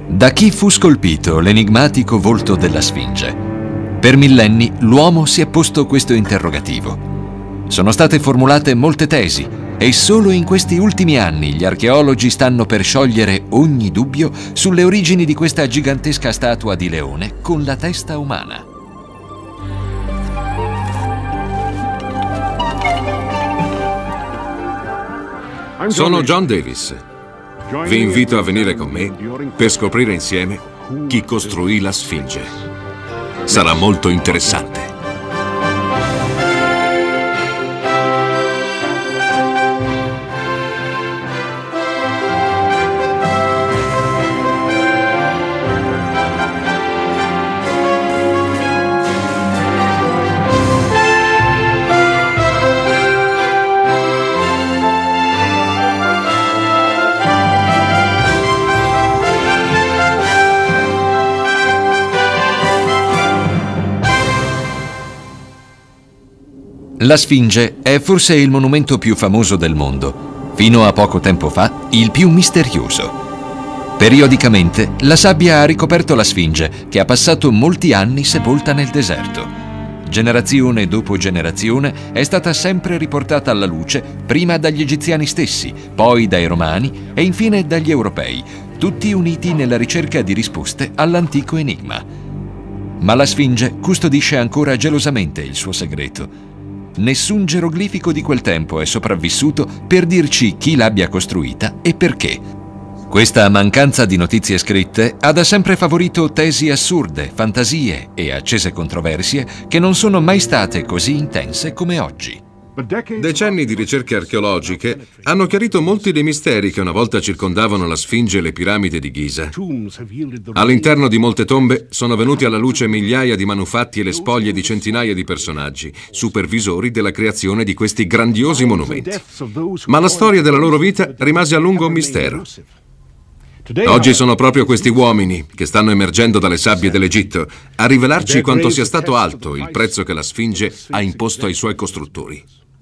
Da chi fu scolpito l'enigmatico volto della Sfinge? Per millenni l'uomo si è posto questo interrogativo. Sono state formulate molte tesi e solo in questi ultimi anni gli archeologi stanno per sciogliere ogni dubbio sulle origini di questa gigantesca statua di leone con la testa umana. Sono John Davis. Vi invito a venire con me per scoprire insieme chi costruì la Sfinge. Sarà molto interessante. La Sfinge è forse il monumento più famoso del mondo, fino a poco tempo fa il più misterioso. Periodicamente la sabbia ha ricoperto la Sfinge, che ha passato molti anni sepolta nel deserto. Generazione dopo generazione è stata sempre riportata alla luce, prima dagli egiziani stessi, poi dai romani e infine dagli europei, tutti uniti nella ricerca di risposte all'antico enigma. Ma la Sfinge custodisce ancora gelosamente il suo segreto. Nessun geroglifico di quel tempo è sopravvissuto per dirci chi l'abbia costruita e perché. Questa mancanza di notizie scritte ha da sempre favorito tesi assurde, fantasie e accese controversie che non sono mai state così intense come oggi. Decenni di ricerche archeologiche hanno chiarito molti dei misteri che una volta circondavano la Sfinge e le piramidi di Giza. All'interno di molte tombe sono venuti alla luce migliaia di manufatti e le spoglie di centinaia di personaggi, supervisori della creazione di questi grandiosi monumenti. Ma la storia della loro vita rimase a lungo un mistero. Oggi sono proprio questi uomini, che stanno emergendo dalle sabbie dell'Egitto, a rivelarci quanto sia stato alto il prezzo che la Sfinge ha imposto ai suoi costruttori.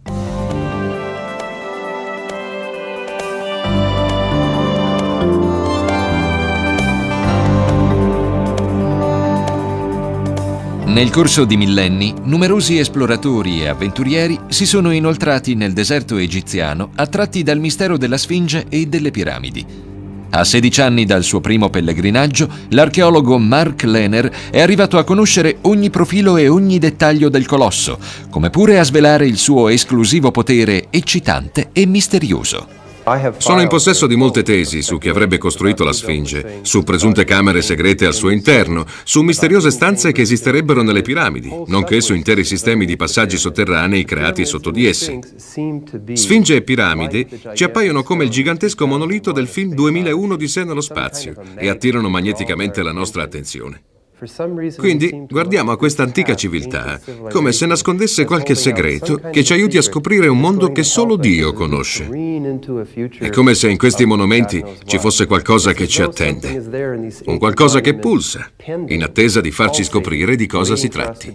Nel corso di millenni, numerosi esploratori e avventurieri si sono inoltrati nel deserto egiziano, attratti dal mistero della Sfinge e delle piramidi. A 16 anni dal suo primo pellegrinaggio, l'archeologo Mark Lehner è arrivato a conoscere ogni profilo e ogni dettaglio del colosso, come pure a svelare il suo esclusivo potere eccitante e misterioso. Sono in possesso di molte tesi su chi avrebbe costruito la Sfinge, su presunte camere segrete al suo interno, su misteriose stanze che esisterebbero nelle piramidi, nonché su interi sistemi di passaggi sotterranei creati sotto di essi. Sfinge e piramidi ci appaiono come il gigantesco monolito del film 2001 di Odissea nello spazio e attirano magneticamente la nostra attenzione. Quindi guardiamo a questa antica civiltà come se nascondesse qualche segreto che ci aiuti a scoprire un mondo che solo Dio conosce. È come se in questi monumenti ci fosse qualcosa che ci attende, un qualcosa che pulsa, in attesa di farci scoprire di cosa si tratti.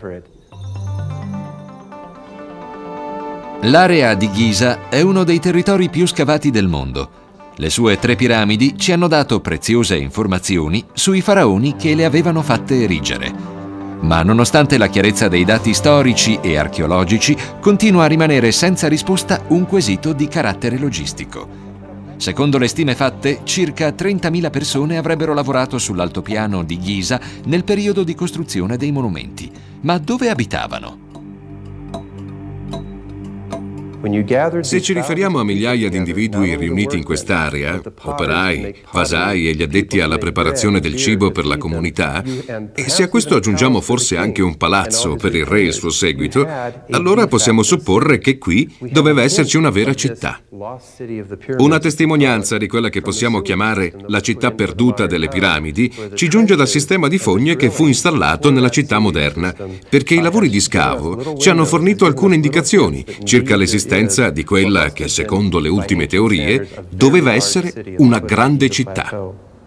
L'area di Giza è uno dei territori più scavati del mondo. Le sue 3 piramidi ci hanno dato preziose informazioni sui faraoni che le avevano fatte erigere. Ma nonostante la chiarezza dei dati storici e archeologici, continua a rimanere senza risposta un quesito di carattere logistico. Secondo le stime fatte, circa 30.000 persone avrebbero lavorato sull'altopiano di Giza nel periodo di costruzione dei monumenti. Ma dove abitavano? Se ci riferiamo a migliaia di individui riuniti in quest'area, operai, vasai e gli addetti alla preparazione del cibo per la comunità, e se a questo aggiungiamo forse anche un palazzo per il re e il suo seguito, allora possiamo supporre che qui doveva esserci una vera città. Una testimonianza di quella che possiamo chiamare la città perduta delle piramidi ci giunge dal sistema di fogne che fu installato nella città moderna, perché i lavori di scavo ci hanno fornito alcune indicazioni circa l'esistenza di quella che, secondo le ultime teorie, doveva essere una grande città.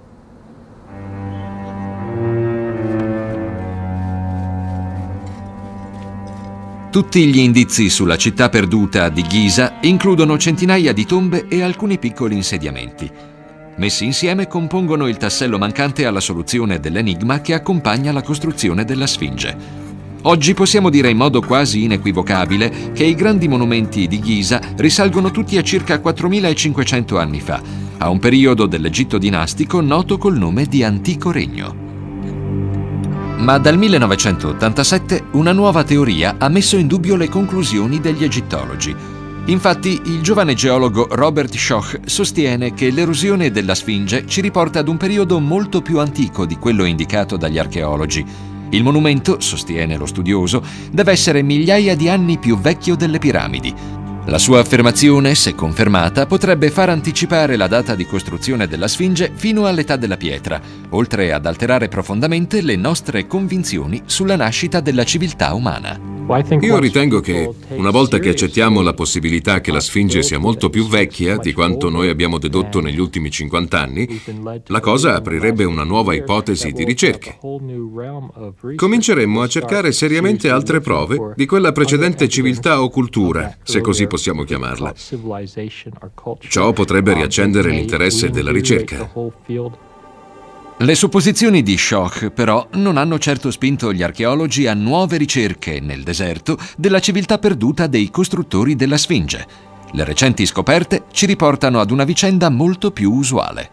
Tutti gli indizi sulla città perduta di Giza includono centinaia di tombe e alcuni piccoli insediamenti. Messi insieme compongono il tassello mancante alla soluzione dell'enigma che accompagna la costruzione della Sfinge. Oggi possiamo dire in modo quasi inequivocabile che i grandi monumenti di Giza risalgono tutti a circa 4500 anni fa, a un periodo dell'Egitto dinastico noto col nome di Antico Regno. Ma dal 1987 una nuova teoria ha messo in dubbio le conclusioni degli egittologi. Infatti, il giovane geologo Robert Schoch sostiene che l'erosione della Sfinge ci riporta ad un periodo molto più antico di quello indicato dagli archeologi. Il monumento, sostiene lo studioso, deve essere migliaia di anni più vecchio delle piramidi. La sua affermazione, se confermata, potrebbe far anticipare la data di costruzione della Sfinge fino all'età della pietra, oltre ad alterare profondamente le nostre convinzioni sulla nascita della civiltà umana. Io ritengo che, una volta che accettiamo la possibilità che la Sfinge sia molto più vecchia di quanto noi abbiamo dedotto negli ultimi 50 anni, la cosa aprirebbe una nuova ipotesi di ricerche. Cominceremmo a cercare seriamente altre prove di quella precedente civiltà o cultura, se così possiamo chiamarla. Ciò potrebbe riaccendere l'interesse della ricerca. Le supposizioni di Schoch, però, non hanno certo spinto gli archeologi a nuove ricerche nel deserto della civiltà perduta dei costruttori della Sfinge. Le recenti scoperte ci riportano ad una vicenda molto più usuale.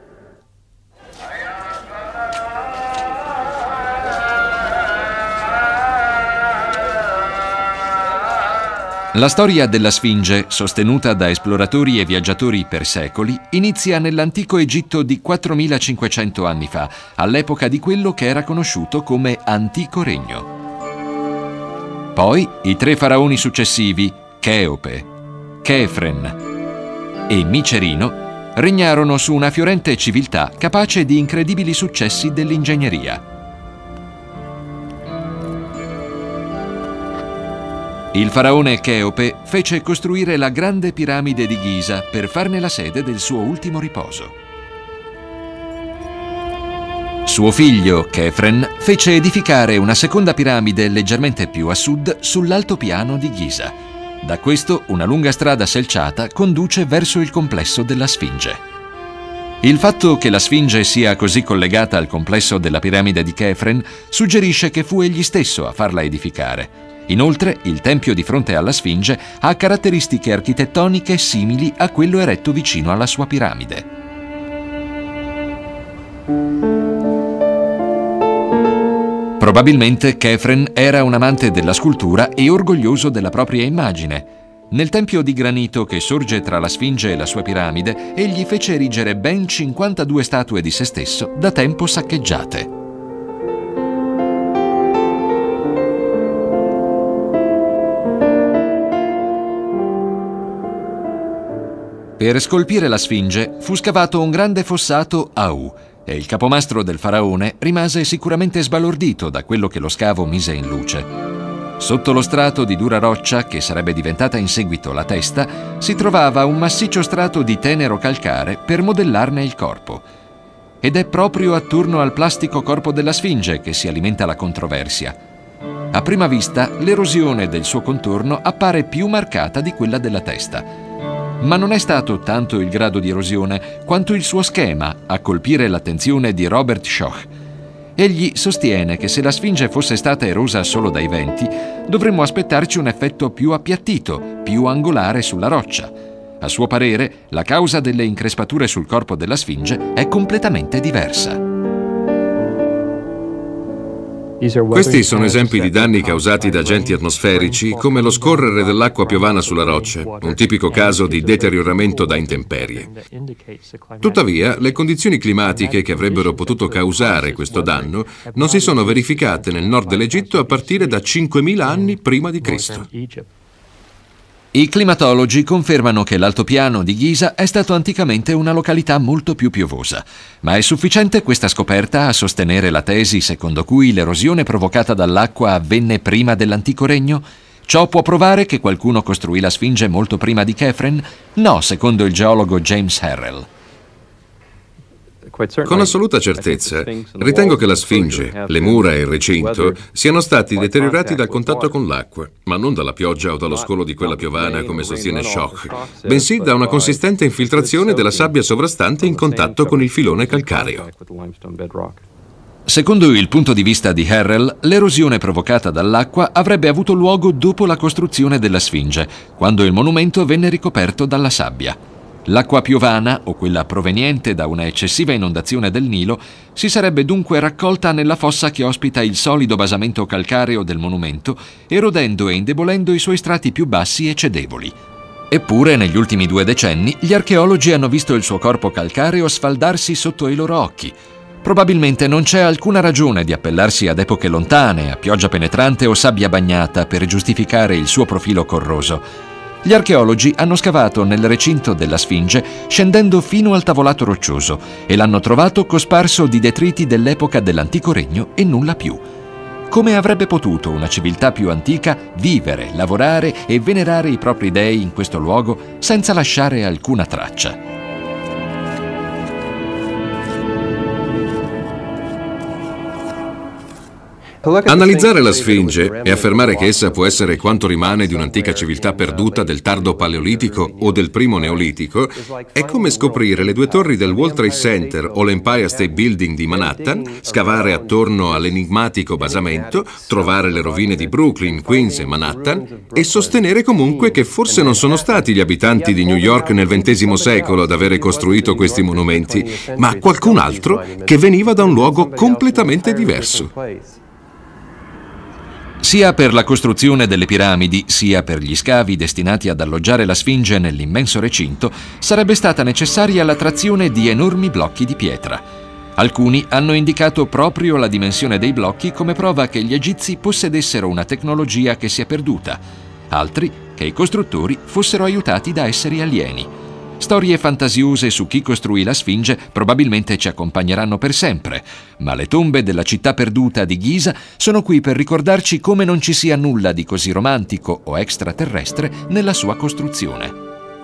La storia della Sfinge, sostenuta da esploratori e viaggiatori per secoli, inizia nell'antico Egitto di 4500 anni fa, all'epoca di quello che era conosciuto come Antico Regno. Poi i 3 faraoni successivi, Cheope, Chefren e Micerino, regnarono su una fiorente civiltà capace di incredibili successi dell'ingegneria. Il faraone Cheope fece costruire la grande piramide di Giza per farne la sede del suo ultimo riposo. Suo figlio, Chefren, fece edificare una seconda piramide leggermente più a sud sull'altopiano di Giza. Da questo una lunga strada selciata conduce verso il complesso della Sfinge. Il fatto che la Sfinge sia così collegata al complesso della piramide di Chefren suggerisce che fu egli stesso a farla edificare. Inoltre, il tempio di fronte alla Sfinge ha caratteristiche architettoniche simili a quello eretto vicino alla sua piramide. Probabilmente Chefren era un amante della scultura e orgoglioso della propria immagine. Nel tempio di granito che sorge tra la Sfinge e la sua piramide, egli fece erigere ben 52 statue di se stesso da tempo saccheggiate. Per scolpire la Sfinge fu scavato un grande fossato a U e il capomastro del faraone rimase sicuramente sbalordito da quello che lo scavo mise in luce. Sotto lo strato di dura roccia, che sarebbe diventata in seguito la testa, si trovava un massiccio strato di tenero calcare per modellarne il corpo. Ed è proprio attorno al plastico corpo della Sfinge che si alimenta la controversia. A prima vista, l'erosione del suo contorno appare più marcata di quella della testa. Ma non è stato tanto il grado di erosione quanto il suo schema a colpire l'attenzione di Robert Schoch. Egli sostiene che se la Sfinge fosse stata erosa solo dai venti, dovremmo aspettarci un effetto più appiattito, più angolare sulla roccia. A suo parere, la causa delle increspature sul corpo della Sfinge è completamente diversa. Questi sono esempi di danni causati da agenti atmosferici, come lo scorrere dell'acqua piovana sulla roccia, un tipico caso di deterioramento da intemperie. Tuttavia, le condizioni climatiche che avrebbero potuto causare questo danno non si sono verificate nel nord dell'Egitto a partire da 5.000 anni prima di Cristo. I climatologi confermano che l'altopiano di Giza è stato anticamente una località molto più piovosa, ma è sufficiente questa scoperta a sostenere la tesi secondo cui l'erosione provocata dall'acqua avvenne prima dell'Antico Regno? Ciò può provare che qualcuno costruì la Sfinge molto prima di Chefren? No, secondo il geologo James Harrell. Con assoluta certezza, ritengo che la Sfinge, le mura e il recinto siano stati deteriorati dal contatto con l'acqua, ma non dalla pioggia o dallo scolo di quella piovana, come sostiene Schoch, bensì da una consistente infiltrazione della sabbia sovrastante in contatto con il filone calcareo. Secondo il punto di vista di Harrell, l'erosione provocata dall'acqua avrebbe avuto luogo dopo la costruzione della Sfinge, quando il monumento venne ricoperto dalla sabbia. L'acqua piovana, o quella proveniente da una eccessiva inondazione del Nilo, si sarebbe dunque raccolta nella fossa che ospita il solido basamento calcareo del monumento, erodendo e indebolendo i suoi strati più bassi e cedevoli. Eppure, negli ultimi 2 decenni, gli archeologi hanno visto il suo corpo calcareo sfaldarsi sotto i loro occhi. Probabilmente non c'è alcuna ragione di appellarsi ad epoche lontane, a pioggia penetrante o sabbia bagnata per giustificare il suo profilo corroso. Gli archeologi hanno scavato nel recinto della Sfinge scendendo fino al tavolato roccioso e l'hanno trovato cosparso di detriti dell'epoca dell'Antico Regno e nulla più. Come avrebbe potuto una civiltà più antica vivere, lavorare e venerare i propri dei in questo luogo senza lasciare alcuna traccia? Analizzare la Sfinge e affermare che essa può essere quanto rimane di un'antica civiltà perduta del tardo Paleolitico o del primo Neolitico è come scoprire le 2 torri del World Trade Center o l'Empire State Building di Manhattan, scavare attorno all'enigmatico basamento, trovare le rovine di Brooklyn, Queens e Manhattan e sostenere comunque che forse non sono stati gli abitanti di New York nel XX secolo ad avere costruito questi monumenti, ma qualcun altro che veniva da un luogo completamente diverso. Sia per la costruzione delle piramidi, sia per gli scavi destinati ad alloggiare la Sfinge nell'immenso recinto, sarebbe stata necessaria la trazione di enormi blocchi di pietra. Alcuni hanno indicato proprio la dimensione dei blocchi come prova che gli egizi possedessero una tecnologia che si è perduta, altri che i costruttori fossero aiutati da esseri alieni. Storie fantasiose su chi costruì la Sfinge probabilmente ci accompagneranno per sempre, ma le tombe della città perduta di Giza sono qui per ricordarci come non ci sia nulla di così romantico o extraterrestre nella sua costruzione.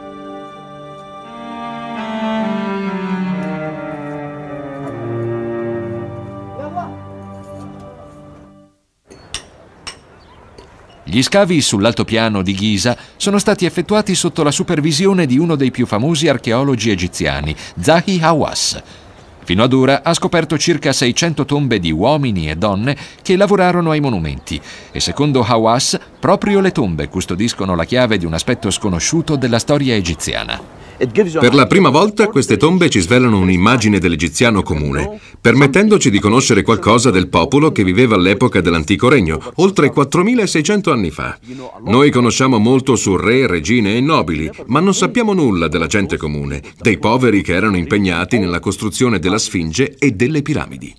Gli scavi sull'altopiano di Giza sono stati effettuati sotto la supervisione di uno dei più famosi archeologi egiziani, Zahi Hawass. Fino ad ora ha scoperto circa 600 tombe di uomini e donne che lavorarono ai monumenti e secondo Hawass proprio le tombe custodiscono la chiave di un aspetto sconosciuto della storia egiziana. Per la prima volta queste tombe ci svelano un'immagine dell'egiziano comune, permettendoci di conoscere qualcosa del popolo che viveva all'epoca dell'Antico Regno, oltre 4600 anni fa. Noi conosciamo molto su re, regine e nobili, ma non sappiamo nulla della gente comune, dei poveri che erano impegnati nella costruzione della Sfinge e delle piramidi.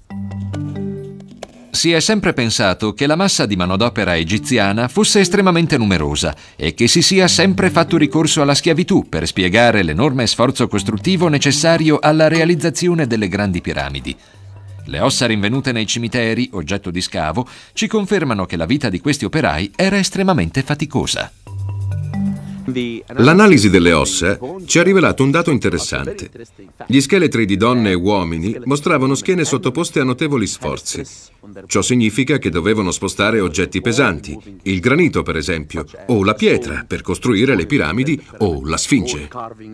Si è sempre pensato che la massa di manodopera egiziana fosse estremamente numerosa e che si sia sempre fatto ricorso alla schiavitù per spiegare l'enorme sforzo costruttivo necessario alla realizzazione delle grandi piramidi. Le ossa rinvenute nei cimiteri, oggetto di scavo, ci confermano che la vita di questi operai era estremamente faticosa. L'analisi delle ossa ci ha rivelato un dato interessante. Gli scheletri di donne e uomini mostravano schiene sottoposte a notevoli sforzi. Ciò significa che dovevano spostare oggetti pesanti, il granito per esempio, o la pietra per costruire le piramidi o la Sfinge.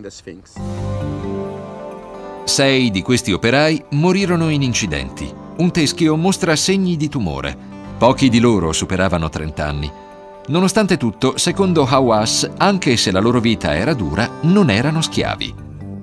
6 di questi operai morirono in incidenti. Un teschio mostra segni di tumore. Pochi di loro superavano 30 anni. Nonostante tutto, secondo Hawass, anche se la loro vita era dura, non erano schiavi.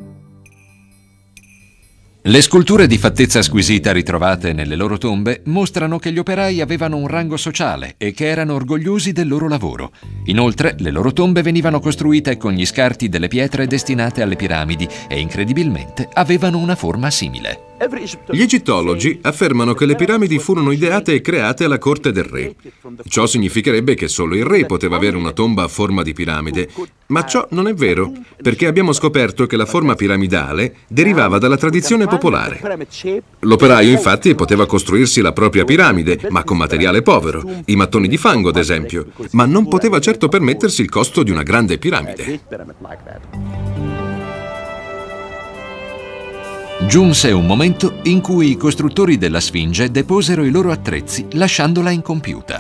Le sculture di fattezza squisita ritrovate nelle loro tombe mostrano che gli operai avevano un rango sociale e che erano orgogliosi del loro lavoro. Inoltre, le loro tombe venivano costruite con gli scarti delle pietre destinate alle piramidi e, incredibilmente, avevano una forma simile. Gli egittologi affermano che le piramidi furono ideate e create alla corte del re. Ciò significherebbe che solo il re poteva avere una tomba a forma di piramide, ma ciò non è vero, perché abbiamo scoperto che la forma piramidale derivava dalla tradizione popolare. L'operaio infatti poteva costruirsi la propria piramide, ma con materiale povero, i mattoni di fango ad esempio, ma non poteva certo permettersi il costo di una grande piramide. Giunse un momento in cui i costruttori della Sfinge deposero i loro attrezzi lasciandola incompiuta.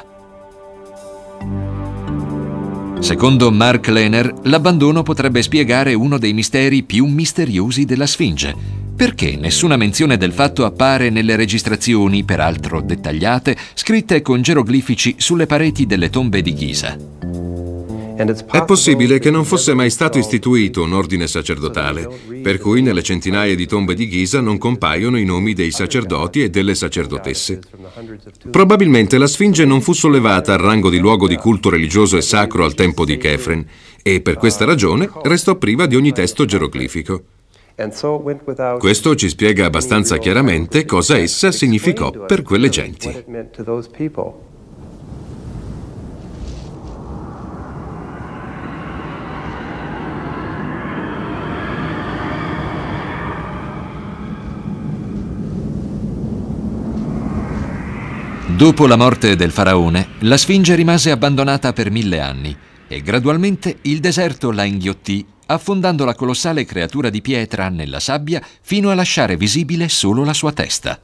Secondo Mark Lehner, l'abbandono potrebbe spiegare uno dei misteri più misteriosi della Sfinge. Perché nessuna menzione del fatto appare nelle registrazioni, peraltro dettagliate, scritte con geroglifici sulle pareti delle tombe di Giza? È possibile che non fosse mai stato istituito un ordine sacerdotale, per cui nelle centinaia di tombe di Giza non compaiono i nomi dei sacerdoti e delle sacerdotesse. Probabilmente la Sfinge non fu sollevata al rango di luogo di culto religioso e sacro al tempo di Chefren, e per questa ragione restò priva di ogni testo geroglifico. Questo ci spiega abbastanza chiaramente cosa essa significò per quelle genti. Dopo la morte del faraone, la Sfinge rimase abbandonata per 1000 anni e gradualmente il deserto la inghiottì, affondando la colossale creatura di pietra nella sabbia fino a lasciare visibile solo la sua testa.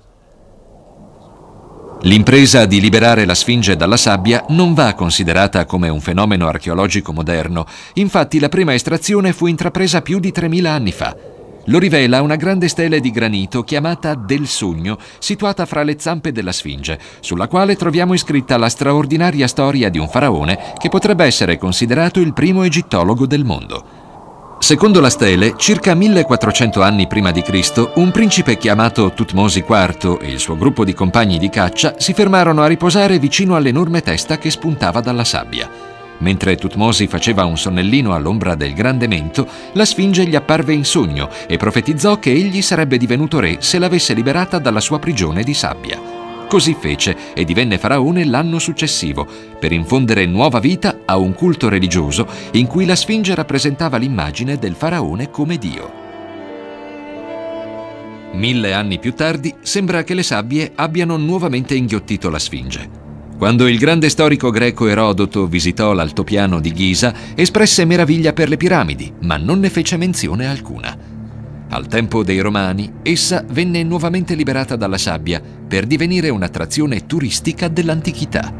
L'impresa di liberare la Sfinge dalla sabbia non va considerata come un fenomeno archeologico moderno, infatti la prima estrazione fu intrapresa più di 3000 anni fa. Lo rivela una grande stele di granito chiamata Del Sogno, situata fra le zampe della Sfinge, sulla quale troviamo iscritta la straordinaria storia di un faraone che potrebbe essere considerato il primo egittologo del mondo. Secondo la stele, circa 1400 anni prima di Cristo, un principe chiamato Thutmose IV e il suo gruppo di compagni di caccia si fermarono a riposare vicino all'enorme testa che spuntava dalla sabbia. Mentre Thutmose faceva un sonnellino all'ombra del grande mento, la Sfinge gli apparve in sogno e profetizzò che egli sarebbe divenuto re se l'avesse liberata dalla sua prigione di sabbia. Così fece e divenne faraone l'anno successivo, per infondere nuova vita a un culto religioso in cui la Sfinge rappresentava l'immagine del faraone come dio. 1000 anni più tardi, sembra che le sabbie abbiano nuovamente inghiottito la Sfinge. Quando il grande storico greco Erodoto visitò l'altopiano di Giza, espresse meraviglia per le piramidi, ma non ne fece menzione alcuna. Al tempo dei Romani, essa venne nuovamente liberata dalla sabbia per divenire un'attrazione turistica dell'antichità.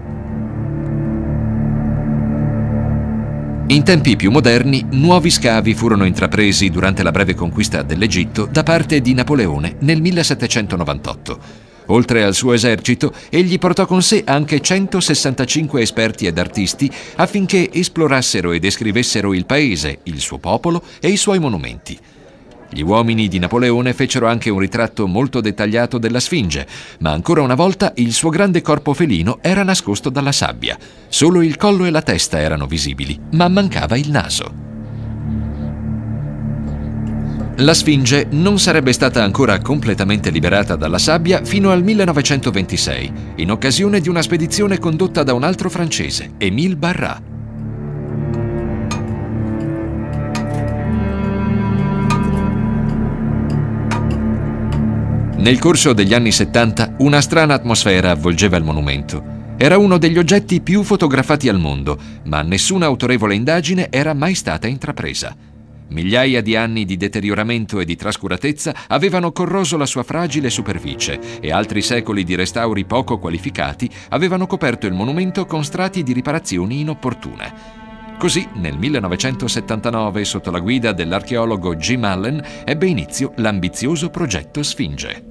In tempi più moderni, nuovi scavi furono intrapresi durante la breve conquista dell'Egitto da parte di Napoleone nel 1798. Oltre al suo esercito, egli portò con sé anche 165 esperti ed artisti affinché esplorassero e descrivessero il paese, il suo popolo e i suoi monumenti. Gli uomini di Napoleone fecero anche un ritratto molto dettagliato della Sfinge, ma ancora una volta il suo grande corpo felino era nascosto dalla sabbia. Solo il collo e la testa erano visibili, ma mancava il naso. La Sfinge non sarebbe stata ancora completamente liberata dalla sabbia fino al 1926, in occasione di una spedizione condotta da un altro francese, Émile Barrat. Nel corso degli anni 70, una strana atmosfera avvolgeva il monumento. Era uno degli oggetti più fotografati al mondo, ma nessuna autorevole indagine era mai stata intrapresa. Migliaia di anni di deterioramento e di trascuratezza avevano corroso la sua fragile superficie e altri secoli di restauri poco qualificati avevano coperto il monumento con strati di riparazioni inopportune. Così, nel 1979, sotto la guida dell'archeologo Jim Allen, ebbe inizio l'ambizioso progetto Sfinge.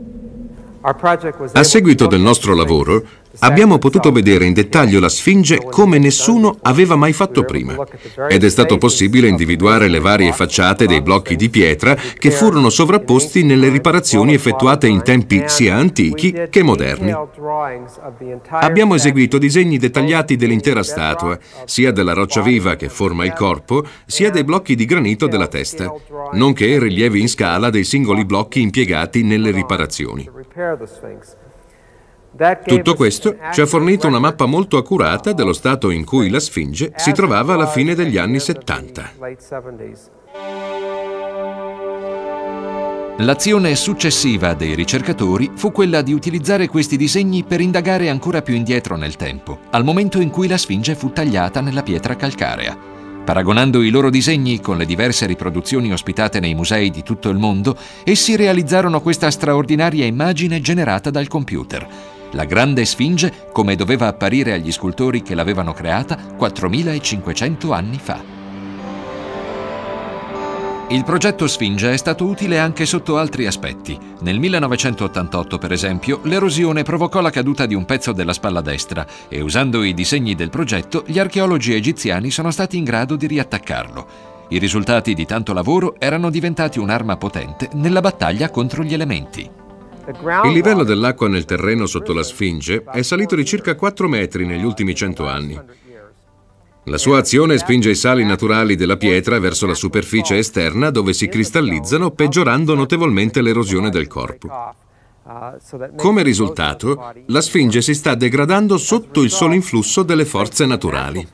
A seguito del nostro lavoro, abbiamo potuto vedere in dettaglio la Sfinge come nessuno aveva mai fatto prima, ed è stato possibile individuare le varie facciate dei blocchi di pietra che furono sovrapposti nelle riparazioni effettuate in tempi sia antichi che moderni. Abbiamo eseguito disegni dettagliati dell'intera statua, sia della roccia viva che forma il corpo, sia dei blocchi di granito della testa, nonché rilievi in scala dei singoli blocchi impiegati nelle riparazioni. Tutto questo ci ha fornito una mappa molto accurata dello stato in cui la Sfinge si trovava alla fine degli anni 70. L'azione successiva dei ricercatori fu quella di utilizzare questi disegni per indagare ancora più indietro nel tempo, al momento in cui la Sfinge fu tagliata nella pietra calcarea. Paragonando i loro disegni con le diverse riproduzioni ospitate nei musei di tutto il mondo, essi realizzarono questa straordinaria immagine generata dal computer. La grande Sfinge come doveva apparire agli scultori che l'avevano creata 4500 anni fa. Il progetto Sfinge è stato utile anche sotto altri aspetti. Nel 1988, per esempio, l'erosione provocò la caduta di un pezzo della spalla destra e, usando i disegni del progetto, gli archeologi egiziani sono stati in grado di riattaccarlo. I risultati di tanto lavoro erano diventati un'arma potente nella battaglia contro gli elementi. Il livello dell'acqua nel terreno sotto la Sfinge è salito di circa 4 metri negli ultimi 100 anni. La sua azione spinge i sali naturali della pietra verso la superficie esterna dove si cristallizzano, peggiorando notevolmente l'erosione del corpo. Come risultato, la Sfinge si sta degradando sotto il solo influsso delle forze naturali.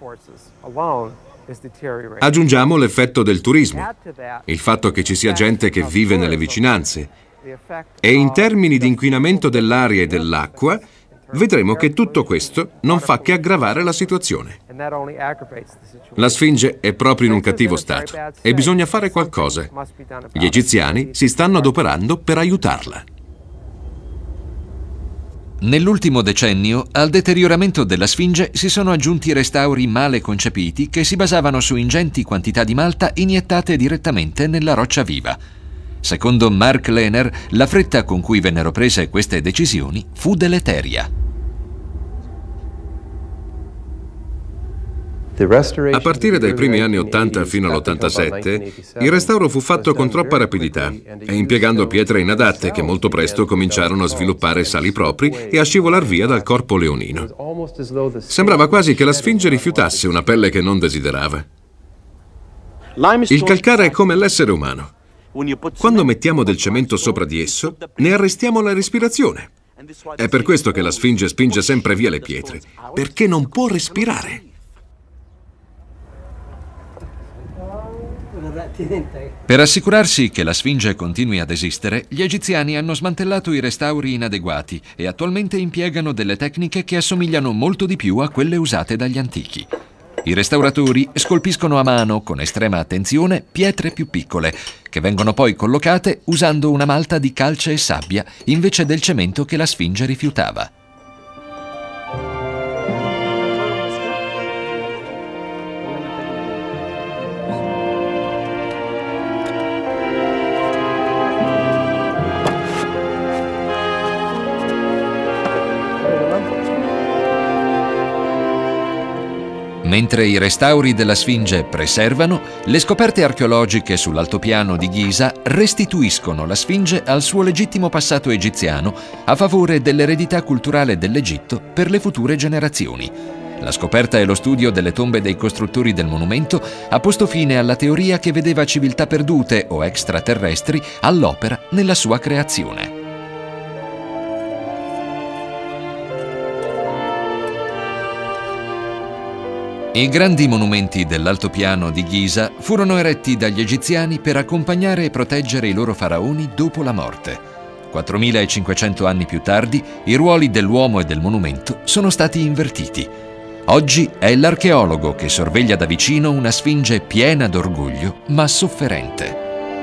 Aggiungiamo l'effetto del turismo, il fatto che ci sia gente che vive nelle vicinanze, e in termini di inquinamento dell'aria e dell'acqua, vedremo che tutto questo non fa che aggravare la situazione. La Sfinge è proprio in un cattivo stato e bisogna fare qualcosa. Gli egiziani si stanno adoperando per aiutarla. Nell'ultimo decennio, al deterioramento della Sfinge si sono aggiunti restauri male concepiti che si basavano su ingenti quantità di malta iniettate direttamente nella roccia viva. Secondo Mark Lehner, la fretta con cui vennero prese queste decisioni fu deleteria. A partire dai primi anni 80 fino all'87, il restauro fu fatto con troppa rapidità e impiegando pietre inadatte che molto presto cominciarono a sviluppare sali propri e a scivolar via dal corpo leonino. Sembrava quasi che la Sfinge rifiutasse una pelle che non desiderava. Il calcare è come l'essere umano. Quando mettiamo del cemento sopra di esso, ne arrestiamo la respirazione. È per questo che la Sfinge spinge sempre via le pietre, perché non può respirare. Per assicurarsi che la Sfinge continui ad esistere, gli egiziani hanno smantellato i restauri inadeguati e attualmente impiegano delle tecniche che assomigliano molto di più a quelle usate dagli antichi. I restauratori scolpiscono a mano, con estrema attenzione, pietre più piccole, che vengono poi collocate usando una malta di calce e sabbia invece del cemento che la Sfinge rifiutava. Mentre i restauri della Sfinge preservano, le scoperte archeologiche sull'altopiano di Giza restituiscono la Sfinge al suo legittimo passato egiziano a favore dell'eredità culturale dell'Egitto per le future generazioni. La scoperta e lo studio delle tombe dei costruttori del monumento ha posto fine alla teoria che vedeva civiltà perdute o extraterrestri all'opera nella sua creazione. I grandi monumenti dell'altopiano di Giza furono eretti dagli egiziani per accompagnare e proteggere i loro faraoni dopo la morte. 4500 anni più tardi, i ruoli dell'uomo e del monumento sono stati invertiti. Oggi è l'archeologo che sorveglia da vicino una Sfinge piena d'orgoglio ma sofferente.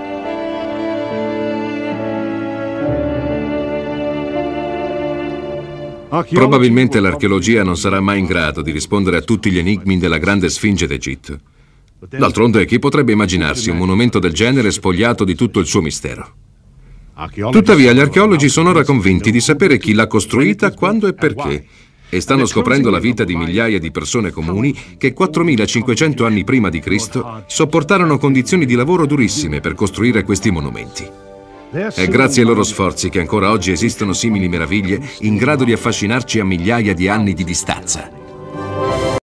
Probabilmente l'archeologia non sarà mai in grado di rispondere a tutti gli enigmi della grande Sfinge d'Egitto. D'altronde, chi potrebbe immaginarsi un monumento del genere spogliato di tutto il suo mistero? Tuttavia, gli archeologi sono ora convinti di sapere chi l'ha costruita, quando e perché, e stanno scoprendo la vita di migliaia di persone comuni che 4500 anni prima di Cristo sopportarono condizioni di lavoro durissime per costruire questi monumenti. È grazie ai loro sforzi che ancora oggi esistono simili meraviglie in grado di affascinarci a migliaia di anni di distanza.